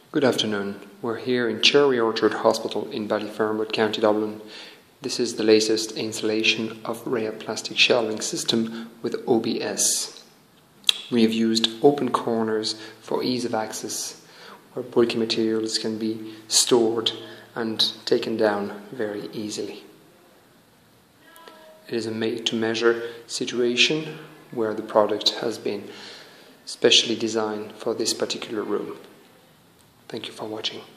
Good afternoon. We're here in Cherry Orchard Hospital in Ballyfermot, County Dublin. This is the latest installation of rail plastic shelving system with OBS. We have used open corners for ease of access, where bulky materials can be stored and taken down very easily. It is a made-to-measure situation where the product has been specially designed for this particular room. Thank you for watching.